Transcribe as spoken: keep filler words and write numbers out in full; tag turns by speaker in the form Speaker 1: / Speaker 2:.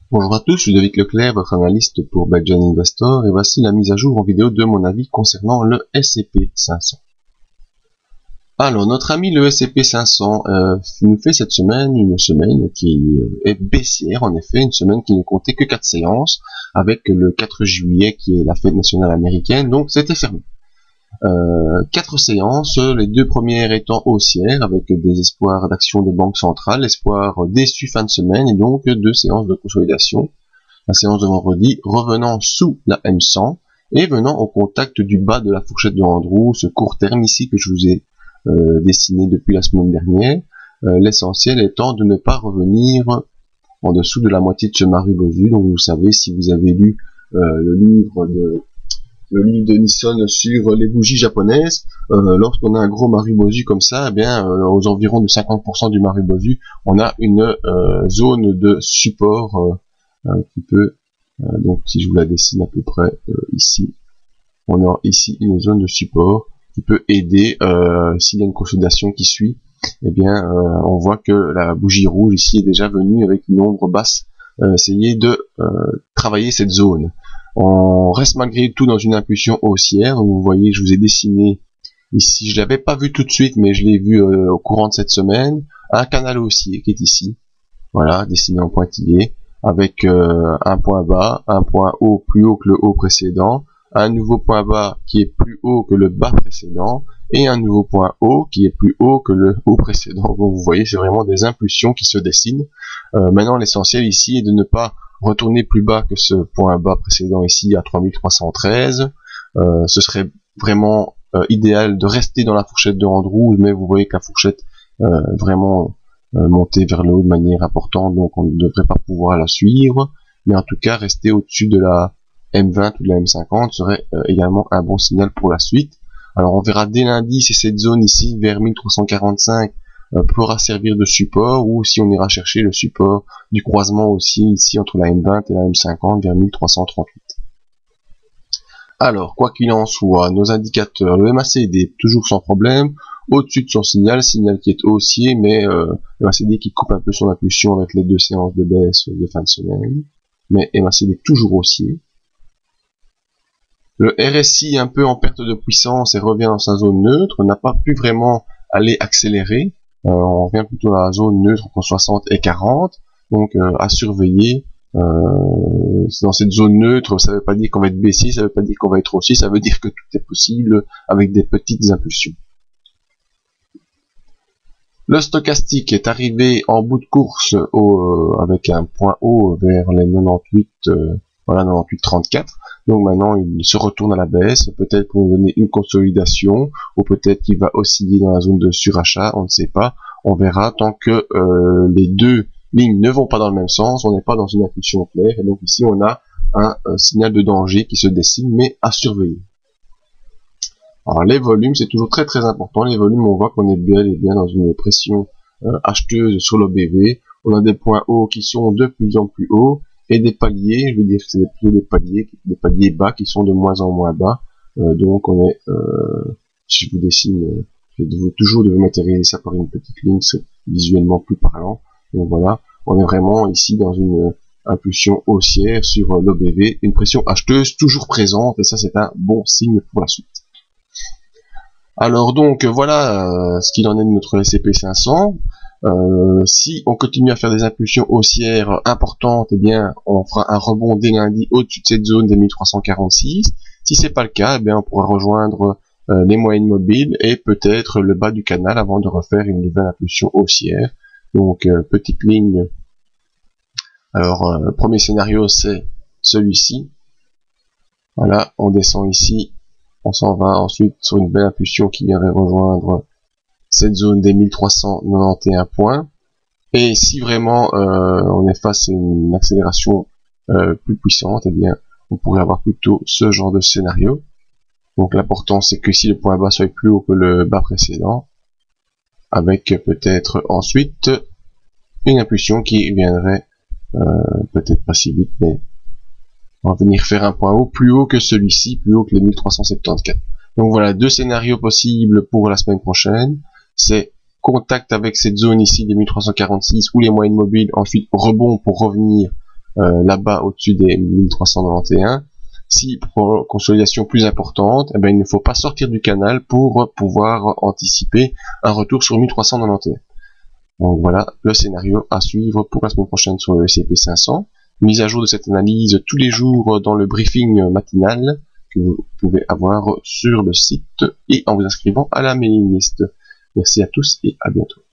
Speaker 1: Bonjour à tous, je suis David Leclerc, votre analyste pour Belgian Investor, et voici la mise à jour en vidéo de mon avis concernant le S et P cinq cents. Alors, notre ami le S et P cinq cents euh, nous fait cette semaine une semaine qui est baissière, en effet, une semaine qui ne comptait que quatre séances, avec le quatre juillet qui est la fête nationale américaine, donc c'était fermé. Euh, quatre séances, les deux premières étant haussières avec des espoirs d'action de banque centrale, espoir déçu fin de semaine et donc deux séances de consolidation. La séance de vendredi revenant sous la M cent et venant au contact du bas de la fourchette de Andrew, ce court terme ici que je vous ai euh, dessiné depuis la semaine dernière, euh, l'essentiel étant de ne pas revenir en dessous de la moitié de ce Marubozu. Donc vous savez, si vous avez lu euh, le livre de le livre de Nissan sur les bougies japonaises, euh, lorsqu'on a un gros Marubozu comme ça, eh bien, euh, aux environs de cinquante pour cent du Marubozu, on a une euh, zone de support euh, un petit peu, euh, donc si je vous la dessine à peu près euh, ici, on a ici une zone de support qui peut aider, euh, s'il y a une consolidation qui suit, eh bien, euh, on voit que la bougie rouge ici est déjà venue avec une ombre basse, euh, essayer de euh, travailler cette zone. On reste malgré tout dans une impulsion haussière. Vous voyez, je vous ai dessiné ici, je l'avais pas vu tout de suite, mais je l'ai vu euh, au courant de cette semaine, un canal haussier qui est ici, voilà, dessiné en pointillé, avec euh, un point bas, un point haut plus haut que le haut précédent, un nouveau point bas qui est plus haut que le bas précédent, et un nouveau point haut qui est plus haut que le haut précédent. Donc vous voyez, c'est vraiment des impulsions qui se dessinent. Euh, maintenant, l'essentiel ici est de ne pas retourner plus bas que ce point bas précédent ici à trois mille trois cent treize. Euh, ce serait vraiment euh, idéal de rester dans la fourchette de Andrew, mais vous voyez que la fourchette euh, vraiment euh, monter vers le haut de manière importante, donc on ne devrait pas pouvoir la suivre, mais en tout cas rester au-dessus de la M vingt ou de la M cinquante serait euh, également un bon signal pour la suite. Alors on verra dès lundi si cette zone ici vers mille trois cent quarante-cinq euh, pourra servir de support, ou si on ira chercher le support du croisement aussi ici entre la M vingt et la M cinquante vers mille trois cent trente-huit. Alors, quoi qu'il en soit, nos indicateurs, le M A C D toujours sans problème, au-dessus de son signal, signal qui est haussier, mais euh, le M A C D qui coupe un peu son impulsion avec les deux séances de baisse de fin de semaine, mais M A C D toujours haussier. Le R S I un peu en perte de puissance et revient dans sa zone neutre, n'a pas pu vraiment aller accélérer, euh, on revient plutôt à la zone neutre entre soixante et quarante, donc euh, à surveiller. Euh, dans cette zone neutre, ça veut pas dire qu'on va être baissier, ça veut pas dire qu'on va être haussier, ça veut dire que tout est possible avec des petites impulsions. Le stochastique est arrivé en bout de course au, euh, avec un point haut vers les quatre-vingt-dix-huit, euh, voilà, quatre-vingt-dix-huit trente-quatre. Donc maintenant il se retourne à la baisse, peut-être pour nous donner une consolidation, ou peut-être qu'il va osciller dans la zone de surachat, on ne sait pas, on verra. Tant que euh, les deux lignes ne vont pas dans le même sens, on n'est pas dans une impulsion claire, et donc ici on a un, un signal de danger qui se dessine, mais à surveiller. Alors les volumes, c'est toujours très très important. Les volumes, on voit qu'on est bel et bien dans une pression euh, acheteuse sur l'O B V. On a des points hauts qui sont de plus en plus hauts, et des paliers, je veux dire que c'est plutôt des paliers, des paliers bas qui sont de moins en moins bas. Euh, donc on est, euh, si je vous dessine, euh, je vais vous, toujours de vous matérialiser ça par une petite ligne, c'est visuellement plus parlant. Donc voilà, on est vraiment ici dans une impulsion haussière sur l'O B V, une pression acheteuse toujours présente, et ça c'est un bon signe pour la suite. Alors donc voilà euh, ce qu'il en est de notre S et P cinq cents. Euh, si on continue à faire des impulsions haussières importantes, eh bien on fera un rebond dès lundi au-dessus de cette zone des mille trois cent quarante-six. Si c'est pas le cas, eh bien on pourra rejoindre euh, les moyennes mobiles et peut-être le bas du canal avant de refaire une nouvelle impulsion haussière. Donc euh, petite ligne. Alors euh, premier scénario c'est celui-ci. Voilà, on descend ici, on s'en va ensuite sur une belle impulsion qui viendrait rejoindre cette zone des mille trois cent quatre-vingt-onze points. Et si vraiment euh, on est face à une accélération euh, plus puissante, eh bien on pourrait avoir plutôt ce genre de scénario. Donc l'important c'est que si le point bas soit plus haut que le bas précédent, avec peut-être ensuite une impulsion qui viendrait euh, peut-être pas si vite, mais on va venir faire un point haut plus haut que celui-ci, plus haut que les mille trois cent soixante-quatorze. Donc voilà, deux scénarios possibles pour la semaine prochaine. C'est contact avec cette zone ici des mille trois cent quarante-six ou les moyennes mobiles, ensuite rebond pour revenir euh, là-bas au-dessus des mille trois cent quatre-vingt-onze. Si pour consolidation plus importante, eh ben, il ne faut pas sortir du canal pour pouvoir anticiper un retour sur mille trois cent quatre-vingt-onze. Donc voilà le scénario à suivre pour la semaine prochaine sur le S et P cinq cents. Mise à jour de cette analyse tous les jours dans le briefing matinal que vous pouvez avoir sur le site et en vous inscrivant à la mailing list. Merci à tous et à bientôt.